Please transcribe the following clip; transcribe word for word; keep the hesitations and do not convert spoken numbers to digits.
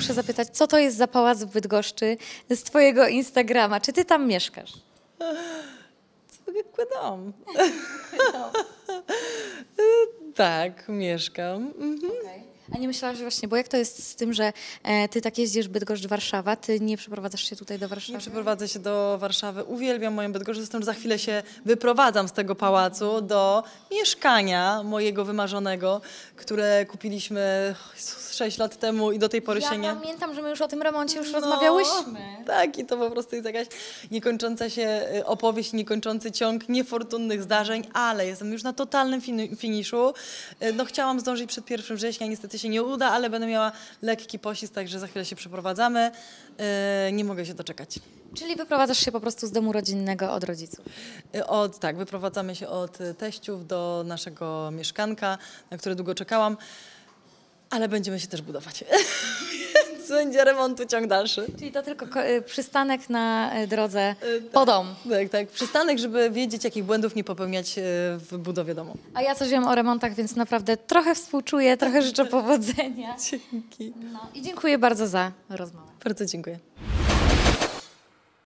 muszę zapytać, co to jest za pałac w Bydgoszczy z twojego Instagrama? Czy ty tam mieszkasz? Zwykły dom. Tak, mieszkam. Mhm. Okay. A nie myślałaś, że właśnie, bo jak to jest z tym, że e, ty tak jeździsz Bydgoszcz-Warszawa, ty nie przeprowadzasz się tutaj do Warszawy? Nie przeprowadzę się do Warszawy. Uwielbiam moją Bydgoszcz, zresztą za chwilę się wyprowadzam z tego pałacu do mieszkania mojego wymarzonego, które kupiliśmy sześć lat temu i do tej pory ja się nie... pamiętam, że my już o tym remoncie już No, rozmawiałyśmy. Tak, i to po prostu jest jakaś niekończąca się opowieść, niekończący ciąg niefortunnych zdarzeń, ale jestem już na totalnym fin finiszu. No, chciałam zdążyć przed pierwszym września, niestety się nie uda, ale będę miała lekki poślizg, także za chwilę się przeprowadzamy. Yy, nie mogę się doczekać. Czyli wyprowadzasz się po prostu z domu rodzinnego od rodziców? Od, tak, wyprowadzamy się od teściów do naszego mieszkanka, na które długo czekałam, ale będziemy się też budować. Więc będzie remontu ciąg dalszy. Czyli to tylko przystanek na drodze po dom. Tak, tak. Przystanek, żeby wiedzieć, jakich błędów nie popełniać w budowie domu. A ja coś wiem o remontach, więc naprawdę trochę współczuję, trochę życzę powodzenia. Dzięki. No i dziękuję bardzo za rozmowę. Bardzo dziękuję.